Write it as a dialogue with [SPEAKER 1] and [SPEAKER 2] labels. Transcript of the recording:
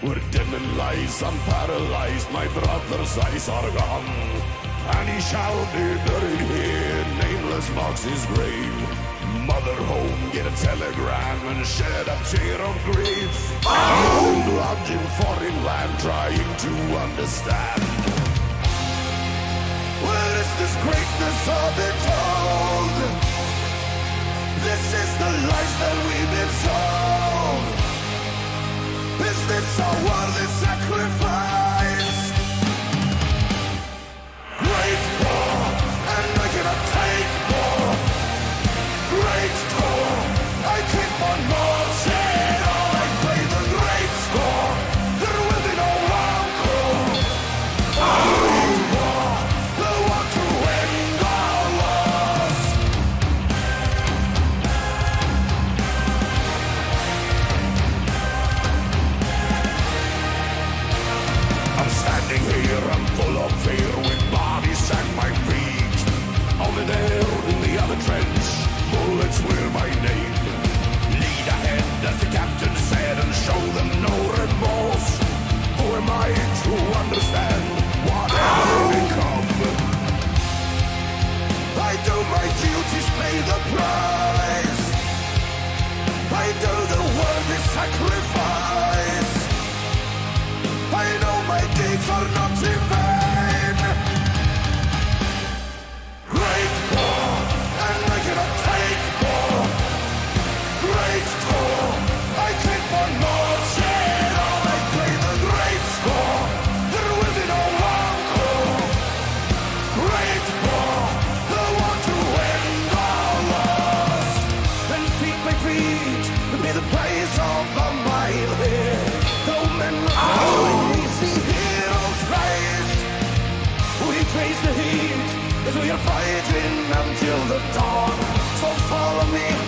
[SPEAKER 1] Where demon lies, I'm paralyzed, my brother's eyes are gone. And he shall be buried here, nameless marks his grave. Mother home, get a telegram and shed a tear of grief. Old lodge in foreign land, trying to understand. Where is this greatness of it told? This is the life that we've been sold. Is this a worthy sacrifice? Great war, and I cannot take more. Great score, I keep on marching on. I play the great score, there will be no encore. Great war, the one to end all wars. I'm standing here, I'm full of fear, with bodies at my feet. Over there in the other trench, bullets will my name. Lead ahead, as the captain said, and show them no remorse. Who am I to understand whatever may come? I do my duties, pay the price. I do the worthy sacrifice. I know my deeds are not in vain. Great war, and I cannot take more. Great score, I keep on marching on. I play the great score, there will be no encore. Great war, the one to end all wars. Then feet by feet, be the place of a mile here. Though men we see heroes rise. We face the heat as we are fighting until the dawn. So follow me